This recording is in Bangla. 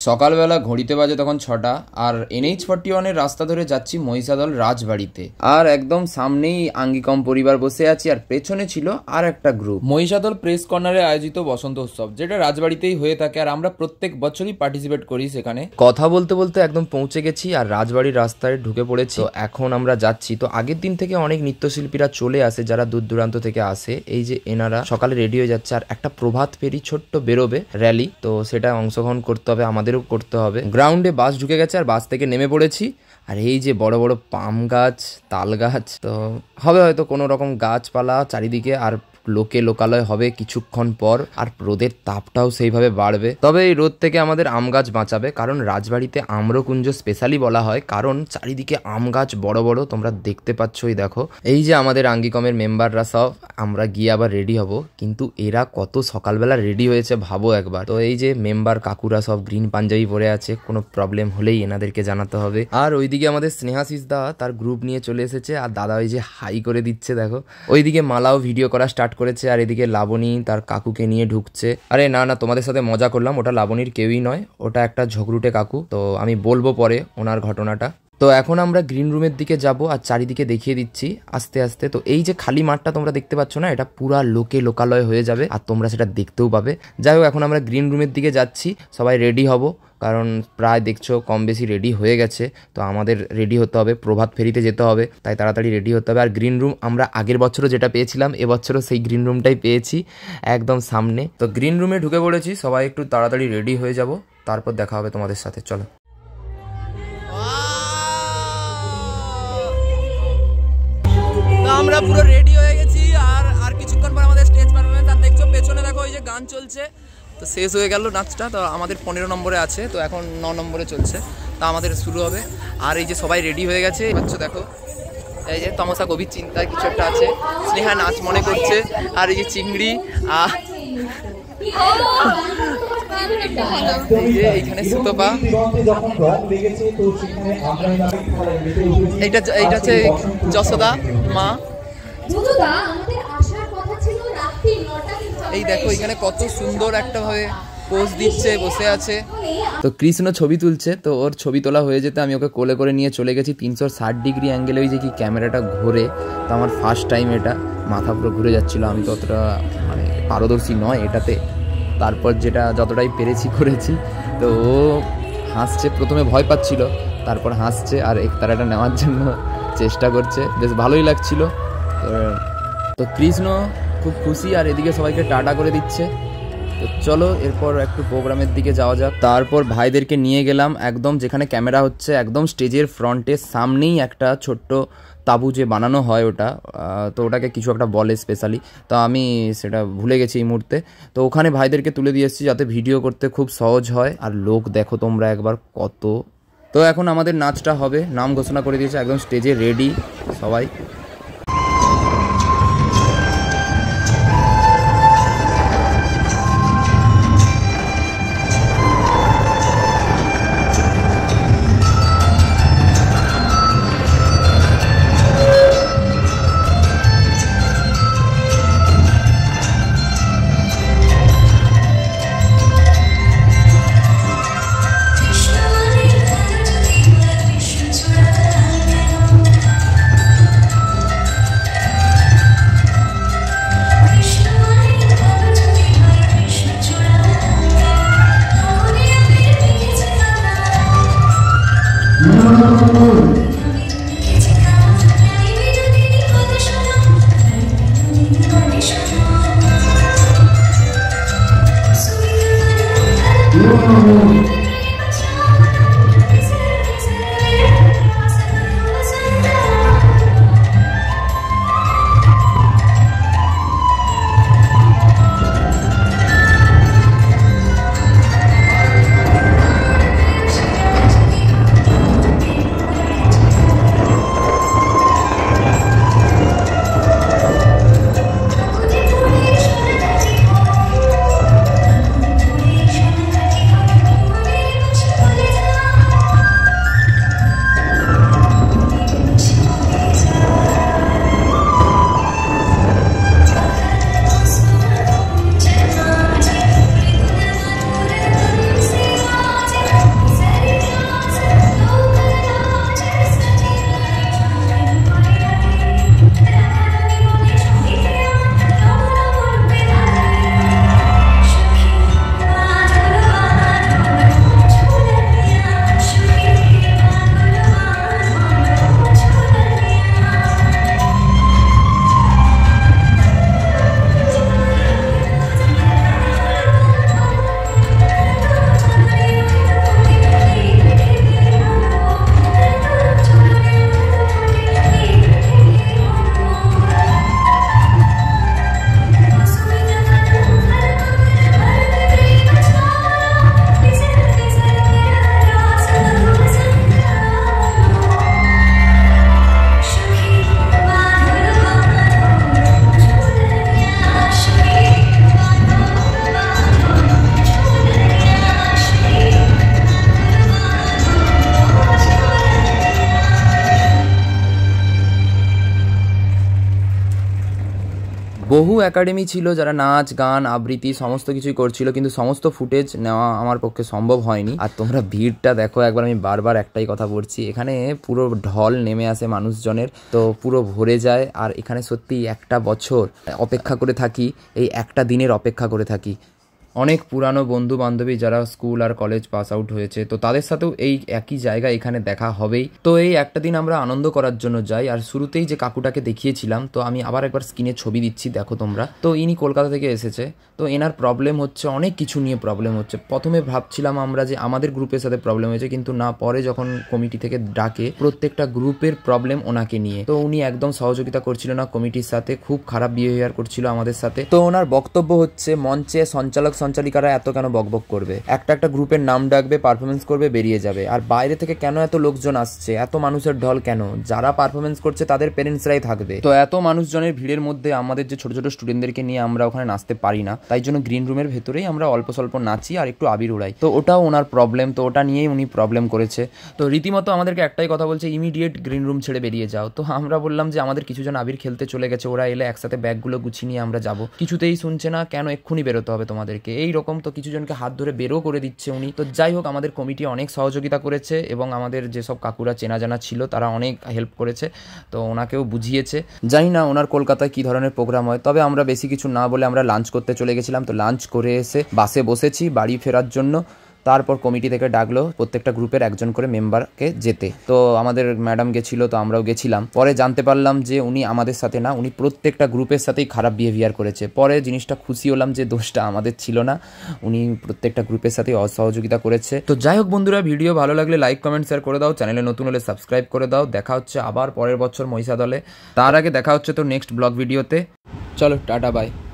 সকালবেলা ঘড়িতে বাজে তখন 6টা, আর NH41-এর রাস্তা ধরে যাচ্ছি মহিষাদল রাজবাড়িতে। আর একদম সামনেই আঙ্গিকম পরিবার বসে আছি, আর পেছনে ছিল আর একটা গ্রুপ। মহিষাদল প্রেস কর্নারে আয়োজিত বসন্ত উৎসব, যেটা রাজবাড়িতেই হয়ে থাকে, আর আমরা প্রত্যেক বছরই পার্টিসিপেট করি সেখানে। কথা বলতে বলতে একদম পৌঁছে গেছি আর রাজবাড়ির রাস্তায় ঢুকে পড়েছি। এখন আমরা যাচ্ছি। তো আগের দিন থেকে অনেক নৃত্যশিল্পীরা চলে আসে, যারা দূর দূরান্ত থেকে আসে। এই যে এনারা সকালে রেডি হয়ে যাচ্ছে, আর একটা প্রভাত ফেরি ছোট্ট বেরোবে র্যালি, তো সেটা অংশগ্রহণ করতে হবে, আমাদেরও করতে হবে। গ্রাউন্ডে বাস ঢুকে গেছে আর বাস থেকে নেমে পড়েছি। আর এই যে বড় বড় পাম গাছ, তাল গাছ, তো হবে হয়তো কোনো রকম গাছপালা চারিদিকে, আর লোকালয় হবে কিছুক্ষণ পর, আর রোদের তাপটাও সেইভাবে বাড়বে। তবে এই রোদ থেকে আমাদের আম গাছ বাঁচাবে, কারণ রাজবাড়িতে আম্রকুঞ্জ স্পেশালি বলা হয়, কারণ চারিদিকে আম গাছ বড় বড়, তোমরা দেখতে পাচ্ছই। দেখো এই যে আমাদের আঙ্গিকমের মেম্বাররা সব, আমরা গিয়ে আবার রেডি হব, কিন্তু এরা কত সকালবেলা রেডি হয়েছে ভাবো একবার। তো এই যে মেম্বার কাকুরা সব গ্রিন পাঞ্জাবি পরে আছে, কোনো প্রবলেম হলেই এনাদেরকে জানাতে হবে। আর ওইদিকে আমাদের স্নেহাশিস দা তার গ্রুপ নিয়ে চলে এসেছে, আর দাদা ওই যে হাই করে দিচ্ছে দেখো। ওইদিকে মালাও ভিডিও করা স্টার্ট করেছে, আর এদিকে লাবণী তার কাকুকে নিয়ে ঢুকছে। আরে না না, তোমাদের সাথে মজা করলাম, ওটা লাবণীর কেউই নয়, ওটা একটা ঝগড়ুটে কাকু। তো আমি বলবো পরে ওনার ঘটনাটা। তো এখন আমরা গ্রিন রুমের দিকে যাব, আর চারিদিকে দেখিয়ে দিচ্ছি আস্তে আস্তে। তো এই যে খালি মাঠটা তোমরা দেখতে পাচ্ছ না, এটা পুরা লোকালয় হয়ে যাবে, আর তোমরা সেটা দেখতেও পাবে। যাই হোক, এখন আমরা গ্রিন রুমের দিকে যাচ্ছি, সবাই রেডি হব, কারণ প্রায় দেখছো কম বেশি রেডি হয়ে গেছে। তো আমাদের রেডি হতে হবে, প্রভাত ফেরিতে যেতে হবে, তাই তাড়াতাড়ি রেডি হতে হবে। আর গ্রিন রুম আমরা আগের বছরও যেটা পেয়েছিলাম, এবছরও সেই গ্রিন রুমটাই পেয়েছি একদম সামনে। তো গ্রিন রুমে ঢুকে পড়েছি, সবাই একটু তাড়াতাড়ি রেডি হয়ে যাব, তারপর দেখা হবে তোমাদের সাথে। চলো। আমরা পুরো রেডি হয়ে গেছি, আর কিছুক্ষণ পর আমাদের স্টেজ পারফরমেন্স। আর দেখছো পেছনে দেখো ওই যে গান চলছে, তো শেষ হয়ে গেল নাচটা। তো আমাদের 15 নম্বরে আছে, তো এখন 9 নম্বরে চলছে, তা আমাদের শুরু হবে। আর এই যে সবাই রেডি হয়ে গেছে, পাচ্ছ দেখো, এই যে তমসা গভীর চিন্তায় কিছু একটা আছে, স্নেহা নাচ মনে করছে, আর এই যে চিংড়ি, এইখানে সুতপা, এইটা হচ্ছে যশোদা মা। এই দেখো এখানে কত সুন্দর একটা ভাবে পোজ দিচ্ছে, বসে আছে। তো কৃষ্ণ ছবি তুলছে, তো ওর ছবি তোলা হয়ে যেতে আমি ওকে কোলে করে নিয়ে চলে গেছি 360 ডিগ্রি অ্যাঙ্গেলে। ওই যে কি ক্যামেরাটা ঘোরে, তো আমার ফার্স্ট টাইম এটা, মাথা পুরো ঘুরে যাচ্ছিল। আমি তো অতটা মানে পারদর্শী নয় এটাতে, তারপর যেটা যতটাই পেরেছি করেছি। তো ও হাসছে, প্রথমে ভয় পাচ্ছিল, তারপর হাসছে, আর একতারাটা নেওয়ার জন্য চেষ্টা করছে, বেশ ভালোই লাগছিল। তো কৃষ্ণ খুব খুশি, আর এদিকে সবাইকে টাটা করে দিচ্ছে। তো চলো এরপর একটু প্রোগ্রামের দিকে যাওয়া যাক। তারপর ভাইদেরকে নিয়ে গেলাম একদম যেখানে ক্যামেরা হচ্ছে, একদম স্টেজের ফ্রন্টের সামনেই একটা ছোট্ট তাবু যে বানানো হয় ওটা, তো ওটাকে কিছু একটা বলে স্পেশালি, তো আমি সেটা ভুলে গেছি এই মুহূর্তে। তো ওখানে ভাইদেরকে তুলে দিয়ে এসেছি, যাতে ভিডিও করতে খুব সহজ হয়। আর লোক দেখো তোমরা একবার কত। তো এখন আমাদের নাচটা হবে, নাম ঘোষণা করে দিয়েছে, একদম স্টেজে রেডি সবাই। বহু একাডেমি ছিল যারা নাচ গান আবৃত্তি সমস্ত কিছুই করছিল, কিন্তু সমস্ত ফুটেজ নেওয়া আমার পক্ষে সম্ভব হয়নি। আর তোমরা ভিড়টা দেখো একবার, আমি বারবার একটাই কথা বলছি, এখানে পুরো ঢল নেমে আসে মানুষজনের, তো পুরো ভরে যায়। আর এখানে সত্যি একটা বছর অপেক্ষা করে থাকি, এই একটা দিনের অপেক্ষা করে থাকি। অনেক পুরানো বন্ধু বান্ধবী যারা স্কুল আর কলেজ পাস আউট হয়েছে, তো তাদের সাথেও এই একই জায়গা এখানে দেখা হবেই। তো এই একটা দিন আমরা আনন্দ করার জন্য যাই। আর শুরুতেই যে কাকুটাকে দেখিয়েছিলাম, তো আমি আবার একবার স্ক্রিনে ছবি দিচ্ছি, দেখো তোমরা। তো ইনি কলকাতা থেকে এসেছে। তো এনার প্রবলেম হচ্ছে, অনেক কিছু নিয়ে প্রবলেম হচ্ছে। প্রথমে ভাবছিলাম আমরা যে আমাদের গ্রুপের সাথে প্রবলেম হয়েছে, কিন্তু না, পরে যখন কমিটি থেকে ডাকে প্রত্যেকটা গ্রুপের প্রবলেম ওনাকে নিয়ে, তো উনি একদম সহযোগিতা করছিল না কমিটির সাথে, খুব খারাপ বিহেভিয়ার করছিল আমাদের সাথে। তো ওনার বক্তব্য হচ্ছে, মঞ্চে সঞ্চালক সঞ্চালিকারা এত কেন বকবক করবে, একটা গ্রুপের নাম ডাকবে, পারফরমেন্স করবে, বেরিয়ে যাবে। আর বাইরে থেকে কেন এত লোকজন আসছে, এত মানুষের ঢল কেন? যারা পারফরমেন্স করছে তাদের পেরেন্টসরাই থাকবে। তো এত মানুষজনের ভিড়ের মধ্যে আমাদের যে ছোট ছোট স্টুডেন্টদেরকে নিয়ে আমরা ওখানে নাচতে পারি না, তাই জন্য গ্রিন রুমের ভেতরেই আমরা অল্প স্বল্প নাচি আর একটু আবির উড়াই। তো ওটাও ওনার প্রবলেম, তো ওটা নিয়েই উনি প্রবলেম করেছে। তো রীতিমতো আমাদেরকে একটাই কথা বলছে, ইমিডিয়েট গ্রিন রুম ছেড়ে বেরিয়ে যাও। তো আমরা বললাম যে আমাদের কিছুজন আবির খেলতে চলে গেছে, ওরা এলে একসাথে ব্যাগগুলো গুছিয়ে নিয়ে আমরা যাবো। কিছুতেই শুনছে না, কেন এক্ষুনি বেরোতে হবে তোমাদেরকে, এই রকম। তো কিছুজনকে হাত ধরে বেরো করে দিচ্ছে উনি। তো যাই হোক, আমাদের কমিটি অনেক সহযোগিতা করেছে এবং আমাদের যেসব কাকুরা চেনা জানা ছিল তারা অনেক হেল্প করেছে, তো ওনাকেও বুঝিয়েছে। জানি না ওনার কলকাতায় কি ধরনের প্রোগ্রাম হয়। তবে আমরা বেশি কিছু না বলে আমরা লাঞ্চ করতে চলে গেছিলাম। তো লাঞ্চ করে এসে বাসে বসেছি বাড়ি ফেরার জন্য। তারপর কমিটি থেকে ডাকলো প্রত্যেকটা গ্রুপের একজন করে মেম্বারকে যেতে। তো আমাদের ম্যাডাম গেছিলো, তো আমরাও গেছিলাম। পরে জানতে পারলাম যে উনি আমাদের সাথে না, উনি প্রত্যেকটা গ্রুপের সাথেই খারাপ বিহেভিয়ার করেছে। পরে জিনিসটা খুশি হলাম যে দোষটা আমাদের ছিল না, উনি প্রত্যেকটা গ্রুপের সাথেই অসহযোগিতা করেছে। তো যাই হোক বন্ধুরা, ভিডিও ভালো লাগলে লাইক কমেন্ট শেয়ার করে দাও, চ্যানেলে নতুন হলে সাবস্ক্রাইব করে দাও। দেখা হচ্ছে আবার পরের বছর মহিষাদলে। তার আগে দেখা হচ্ছে তো নেক্সট ব্লগ ভিডিওতে। চলো টাটা, বাই।